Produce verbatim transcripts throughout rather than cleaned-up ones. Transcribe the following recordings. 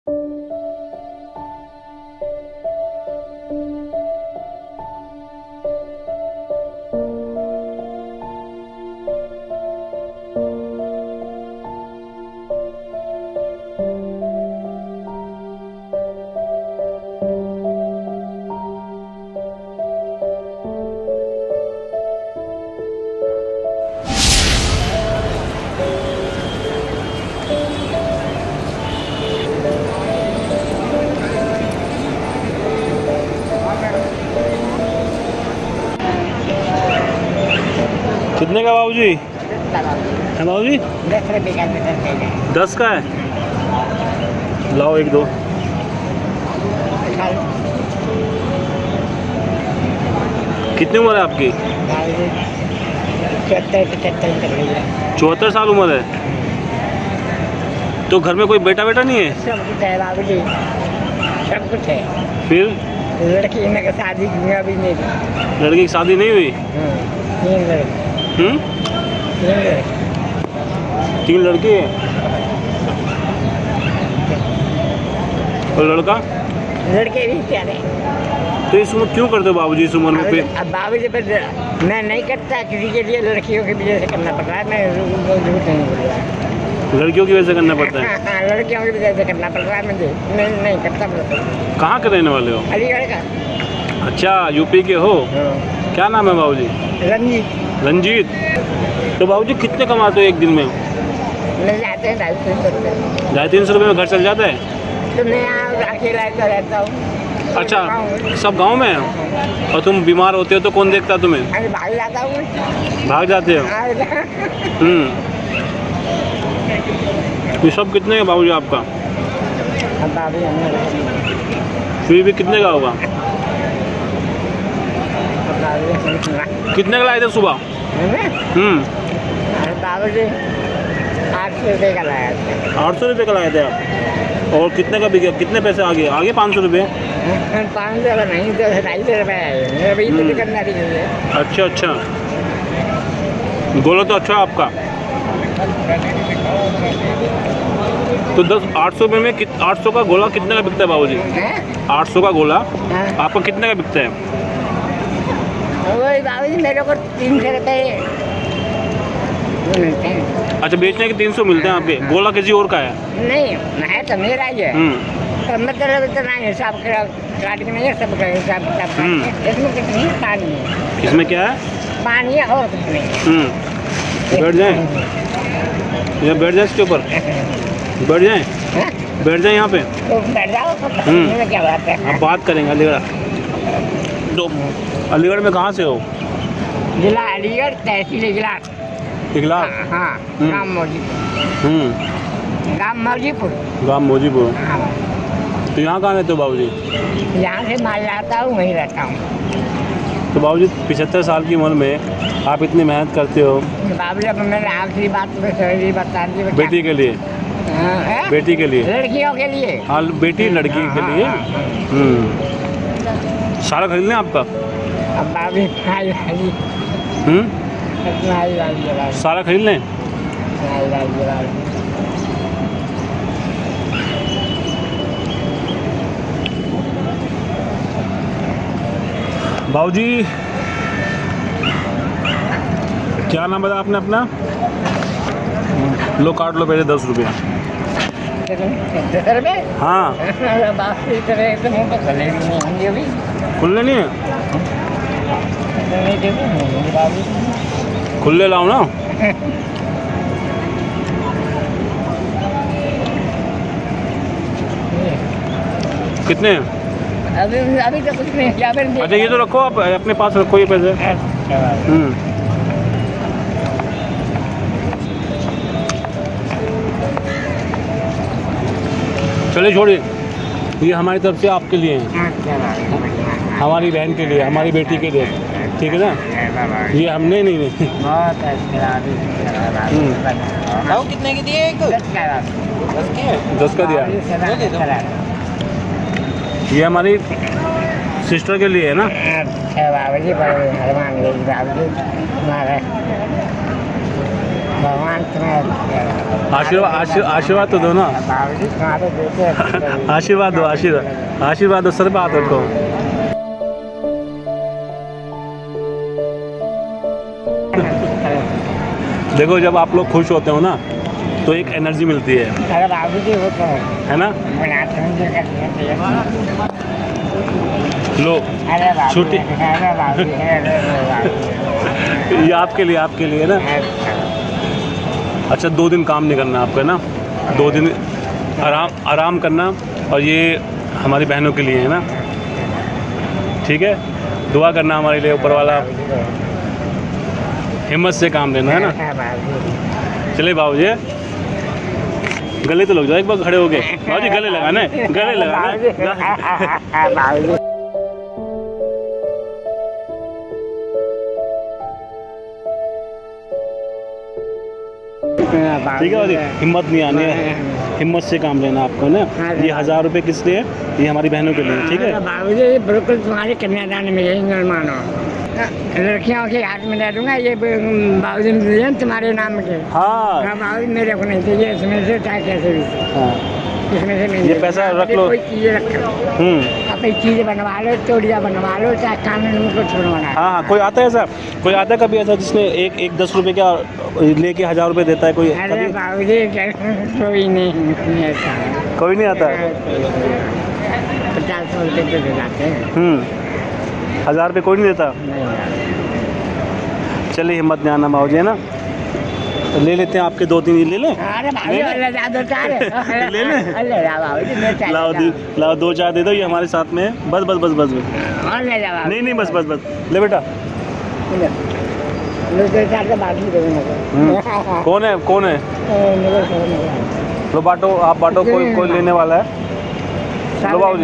कितने का बाबूजी? है बाबूजी? दस रुपये का। दस का है? लाओ एक दो। कितनी उम्र है आपकी? चौहत्तर पचहत्तर चौहत्तर साल उम्र है। तो घर में कोई बेटा बेटा नहीं है? सब कुछ है बाबूजी, सब कुछ है। फिर लड़की में शादी अभी नहीं। लड़की की शादी नहीं हुई? तीन लड़के। हम्म? तीन लड़के हैं और लड़का? लड़के भी प्यारे। तो इस उम्र क्यों करते हो बाबूजी इस उम्र में? पे अब बाबूजी पर मैं नहीं करता, किसी के लिए लड़कियों की वजह से करना पड़ रहा है। मैं झूठ नहीं बोल रहा है। लड़कियों की वजह से करना पड़ता है? हाँ, लड़कियों की वजह से करना पड़ रहा है मुझे। मैं नहीं करता। कहाँ के रहने वाले हो? अलीगढ़ का। अच्छा, यूपी के हो? क्या नाम है बाबूजी? रंजीत। रंजीत। तो बाबूजी कितने कमाते हो एक दिन में? मिल जाते हैं ढाई तीन सौ रुपये। ढाई तीन सौ रुपये में घर चल जाता है? तो मैं अकेला तो रहता हूँ। अच्छा, सब गांव में है? और तुम बीमार होते हो तो कौन देखता तुम्हें? अरे भाग जाता हूँ। भाग जाते हो? हम्म। ये सब कितने का बाबूजी आपका? फिर भी कितने का होगा? कितने का लाए थे सुबह? हम्म। बाबूजी आठ सौ रुपये का लाया था। आठ सौ रुपये का लाए थे आप? और कितने का बिके? कितने पैसे आगे आगे? पाँच सौ रुपये? पाँच सौ का नहीं, तो ढाई सौ रुपये आए। अभी तो दुकानदार ही है। अच्छा अच्छा, गोला तो अच्छा है आपका। तो दस आठ सौ रुपये में कित आठ सौ का गोला कितने का बिकता है बाबूजी? आठ सौ का गोला आपका कितने का बिकता है? वही बाबूजी मेरे को तीन सौ रुपये मिलते हैं। अच्छा, बेचने के तीन सौ मिलते हैं आपके? गोला किसी और का है? नहीं, है तो मेरा ही है। तो मतलब इतना हिसाब काट के नहीं है, सबका हिसाब किताब। इसमें कुछ नहीं, पानी है। इसमें क्या है? पानी है और कुछ नहीं। बैठ जाएं? या बैठ जाए इसके ऊपर? बैठ जाएं? बैठ जाएं यहाँ पे? तो बैठ जाओ। तो क्या बात है? अब बात करेंगे अलीगढ़। तो अलीगढ़ में कहाँ से हो? जिला अलीगढ़, तहसील इगलास। इगलास? हाँ, गाँव मौजीपुर। हम्म। गाँव मौजीपुर। गाँव मौजीपुर। हाँ। तो यहाँ कहाँ रहते हो बाबूजी? यहाँ से माल लाता हूँ, वहीं रहता हूँ। तो बाबूजी पचहत्तर साल की उम्र में आप इतनी मेहनत करते हो? बाबूजी अब मैंने आखिरी बात में सही बता दी। बेटी के लिए? हाँ, बेटी के लिए? लड़कियों के लिए। हाँ, बेटी लड़की के लिए। हम्म। सारा खरीद लें आपका? अब बाबी भाई भाई। हम्म। सारा खरीद लें? बाबूजी क्या नाम बताया आपने अपना? लो काट लो पहले दस रुपये। हाँ। खुले नहीं है? खुले लाओ ना। कितने? अभी अभी तो कुछ नहीं। क्या? अच्छा, ये तो रखो आप अपने पास, रखो ये पैसे। हम्म। चलिए छोड़िए, ये हमारी तरफ से आपके लिए है, हमारी बहन के लिए, हमारी बेटी के लिए, ठीक है ना? ये हमने नहीं नहीं। कितने की दिए? दस का दिया। ये हमारी सिस्टर के लिए है ना? भगवान तुम्हें आशीर्वाद आशीर्वाद आशीर्वाद तो दो ना। बाबूजी तुम्हारे बेटे आशीर्वाद दो, आशीर्वाद आशीर्वाद दो, सर पे हाथ रखो। देखो जब आप लोग खुश होते हो ना तो एक एनर्जी मिलती है। अरे बाबूजी वो तो है ना। लो अरे बाबूजी, छुट्टी अरे बाबूजी, अरे बाबूजी। ये आपके लिए आपके लिए ना। अच्छा दो दिन काम नहीं करना आपका ना, दो दिन आराम आराम करना, और ये हमारी बहनों के लिए है ना, ठीक है। दुआ करना हमारे लिए, ऊपर वाला हिम्मत से काम लेना है ना। चलिए बाबूजी, गले तो लग जाओ एक बार खड़े हो गए। बाबूजी गले लगाना है, गले लगाना है। ठीक है बाबूजी, हिम्मत नहीं आनी है, हिम्मत से काम लेना आपको ना। ये हज़ार रुपए किस लिए? ये हमारी बहनों के लिए, ठीक है। बाबूजी बिल्कुल तुम्हारी कन्यादान में यही मानो, लड़कियों के हाथ में दे दूंगा। ये बाबूजी ने तुम्हारे नाम के। हाँ बाबूजी मेरे को नहीं चाहिए, इसमें से चाहे कैसे भी, हाँ इसमें से नहीं। ये पैसा रख लो, कोई चीज़ रख लो, हम्म अपनी चीज़ बनवा लो, चोरिया बनवा लो, चाहे कानून में कुछ बनवाना। हाँ हाँ कोई आता है ऐसा, कोई आता है कभी ऐसा जिसने एक एक दस रुपए का लेके हज़ार रुपए देता है कोई? अरे बाबूजी कोई नहीं ऐसा, कोई नहीं आता। पचास सौ रुपये दे जाते हैं, हम्म हज़ार रुपये कोई नहीं देता। चलिए हिम्मत नहीं आना बाबूजी, है ना। ले लेते हैं आपके दो तीन, ले लें। अरे बाबूजी ले लें, लाओ दी लाओ दो चार दे दो, ये हमारे साथ में है। बस बस बस बस बस और ले जाओ। नहीं नहीं बस बस बस ले बेटा। हम्म, कौन है कौन है? लो बांटो, आप बांटो, कोई कोई लेने वाला है। लो बाबूजी।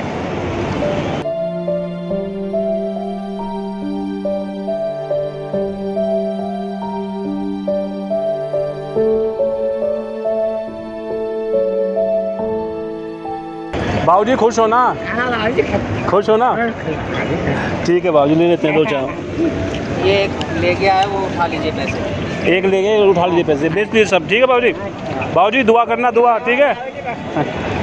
बाबूजी खुश हो ना? खुश हो ना? ठीक है बाबूजी, ले लेते हैं दो चार। ये एक ले गया है, वो उठा लीजिए पैसे। एक ले गए, उठा लीजिए पैसे, बेच दिए सब, ठीक है बाबूजी। बाबूजी दुआ करना, दुआ, ठीक है।